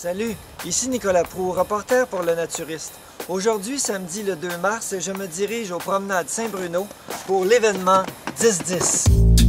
Salut, ici Nicolas Proulx, reporter pour Le Naturiste. Aujourd'hui, samedi le 2 mars, je me dirige aux promenades Saint-Bruno pour l'événement 10-10.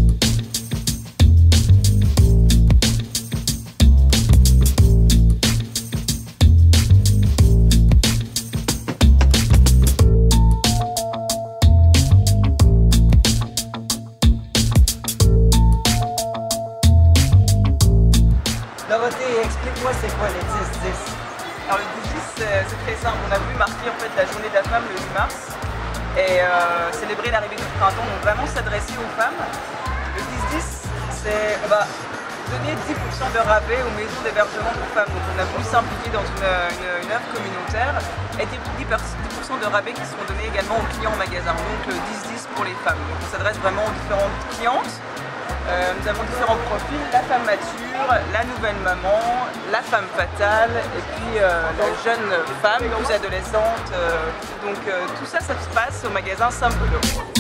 Dorothée, explique-moi c'est quoi les 10-10? Alors le 10-10 c'est très simple, on a voulu marquer en fait la journée de la femme le 8 mars et célébrer l'arrivée du printemps, donc vraiment s'adresser aux femmes. Le 10-10 c'est on va donner 10% de rabais aux maisons d'hébergement pour femmes, donc on a voulu s'impliquer dans une œuvre communautaire et 10% de rabais qui seront donnés également aux clients en magasin, donc le 10-10 pour les femmes. Donc on s'adresse vraiment aux différentes clientes. Nous avons différents profils, la femme mature, la nouvelle maman, la femme fatale et puis la jeune femme, plus adolescente. Donc tout ça, ça se passe au magasin Saint-Bruno.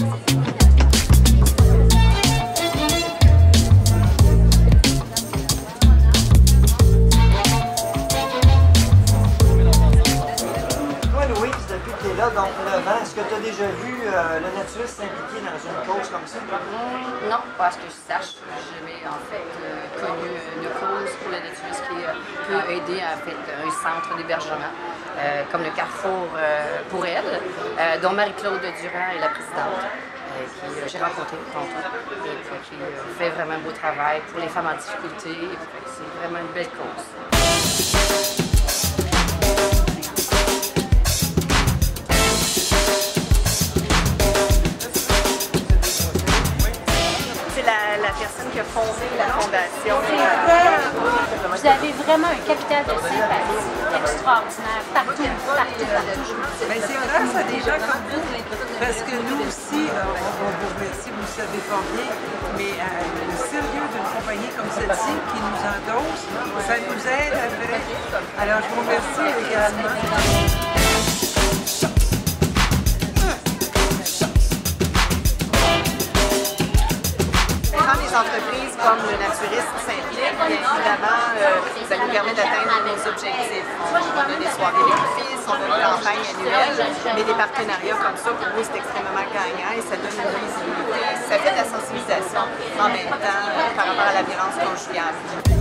Donc, est-ce que tu as déjà vu le naturiste s'impliquer dans une cause comme ça? Non, pas à ce que je sache. J'avais en fait connu une cause pour le naturiste qui peut aider à un centre d'hébergement, comme le Carrefour pour elle, dont Marie-Claude Durand est la présidente, qui j'ai rencontré tantôt, et qui fait vraiment un beau travail pour les femmes en difficulté. C'est vraiment une belle cause. La personne qui a fondé la fondation. Vous avez vraiment un capital de sympathie extraordinaire partout. Mais c'est grâce à des gens comme vous, parce que nous aussi, on vous remercie, vous le savez fort bien, mais le sérieux d'une compagnie comme celle-ci qui nous endosse, ça nous aide après. Alors je vous remercie également. Les entreprises comme le naturiste s'impliquent, bien évidemment, ça nous permet d'atteindre nos objectifs. On donne des soirées bénéfices, on donne une campagne annuelle, mais des partenariats comme ça, pour nous, c'est extrêmement gagnant et ça donne une visibilité. Ça fait de la sensibilisation en même temps par rapport à la violence conjugale.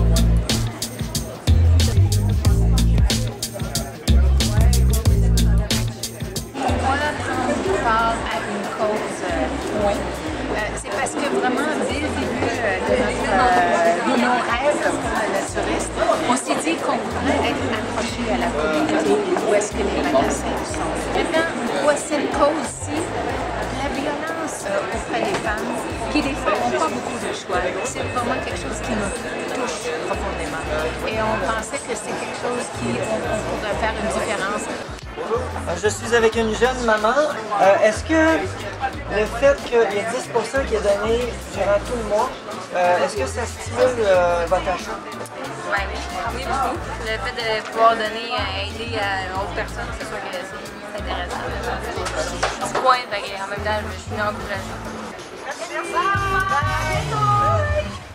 Moi, quand je parle à une cause c'est parce que vraiment, dès le début de nos rêves pour le naturiste, on s'est dit qu'on voudrait être accroché à la communauté où est-ce que les magasins sont. Maintenant, voici une cause-ci, la violence auprès des femmes, qui des fois n'ont pas beaucoup de choix. C'est vraiment quelque chose qui nous touche profondément. Et on pensait que c'est quelque chose qui pourrait faire une différence. Je suis avec une jeune maman. Est-ce que le fait qu'il y ait 10% qui est donné durant tout le mois, est-ce que ça stimule votre achat? Oui, beaucoup. Le fait de pouvoir donner, aider à une autre personne, c'est sûr que c'est intéressant. Petit point, en même temps, je suis encouragée. Merci.